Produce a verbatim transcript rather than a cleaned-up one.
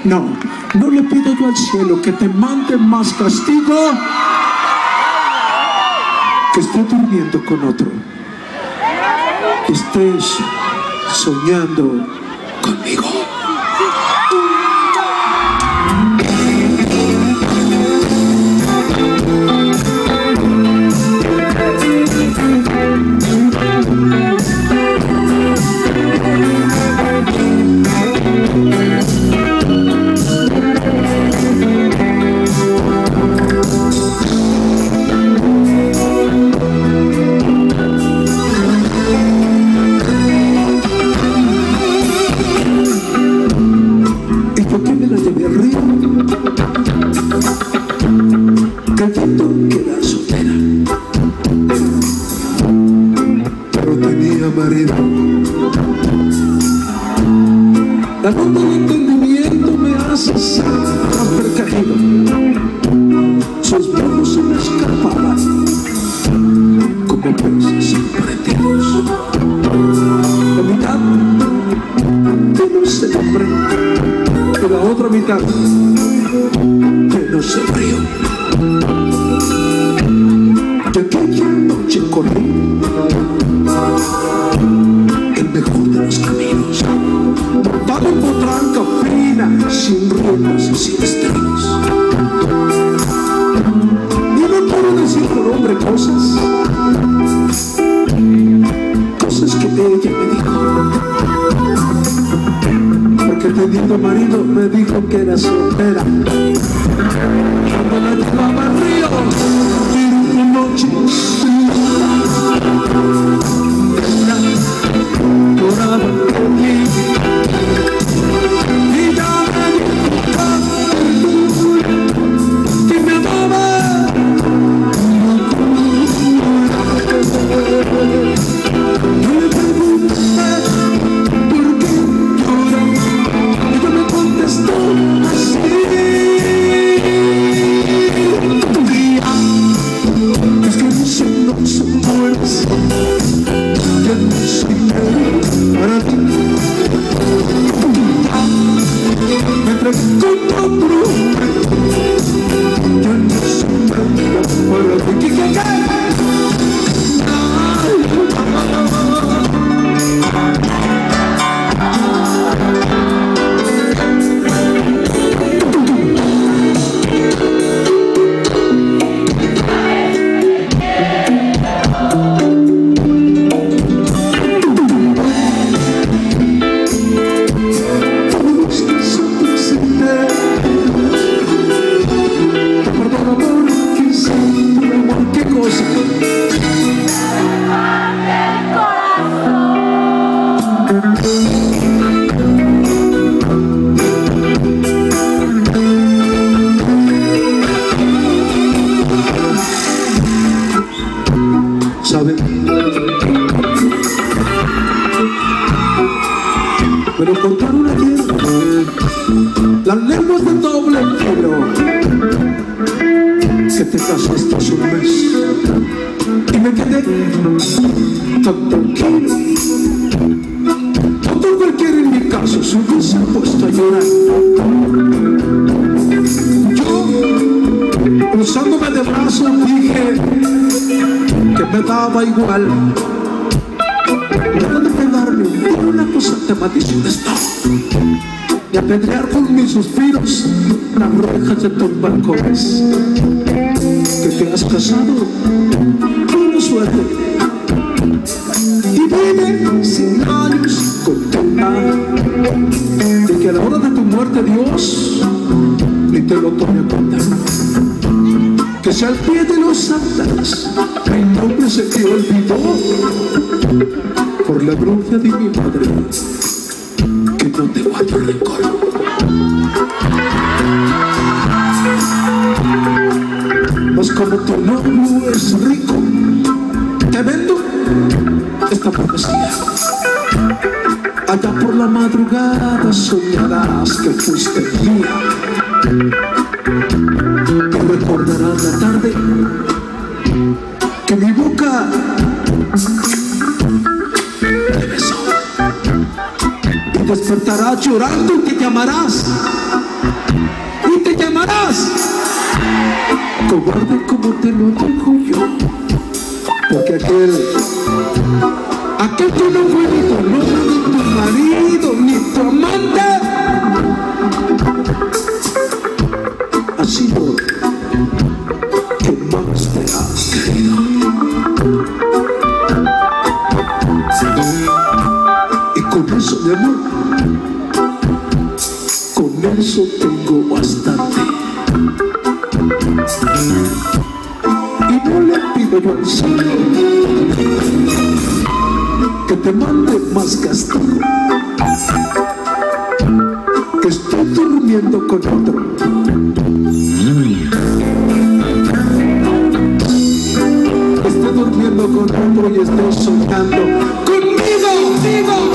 No, no le pido yo al cielo que te mande más castigo que estés durmiendo con otro, que estés soñando conmigo. Marido, la falta de entendimiento me hace ser tan precavido. Sus manos se me escapaban como peces prendidos. La mitad lleno de hambre y la otra mitad lleno de frío. Y aquella noche corrí el mejor de los caminos, montado en potranca fina, sin riendas y sin estribos. Y no quiero decir por hombre cosas, cosas que ella me dijo, porque teniendo marido me dijo que era soltera. Cuando la llevaba al río, y una noche lloraba por mí y ya me dijo que me amaba. Yo le pregunté por qué llora y ella me contestó así: es que no son los amores que no se para ti. Me entregué con otro hombre, yo no soy para ti. ¿Qué, qué, qué? ¿Saben? Me lo contaron ayer, las lenguas de doble filo, que te casaste hace un mes y me quedé tan tranquilo. Otro cualquiera en mi caso se hubiese puesto a llorar. Yo, cruzándome de brazos, dije que me daba igual. Nada de pegarme, pero una cosa te maldición está, y apedrear con mis suspiros las rejas de tus balcones. Que te has casado, buena suerte, y vive cien años contenta, de que a la hora de tu muerte Dios ni te lo tome a cuenta. Que sea al pie de los santos, mi nombre se te olvidó por la bruja de mi madre, que no te guarda rencor. Pues como tu novio es rico, te vendo esta profecía. Allá por la madrugada soñarás que fuiste mía. Te recordarás la tarde que mi boca te besó. despertarás llorando y te llamarás. Y te llamarás. Cobarde como te lo digo yo. Porque aquel, aquel que no fue ni tu novio, ni tu marido, ni tu amante, ha sido que más te ha querido. Y con eso, mi amor, con eso tengo bastante. Y no le pido yo al cielo que te mande más castigo, que estoy durmiendo con otro. Estoy durmiendo con otro y estoy soñando conmigo, conmigo.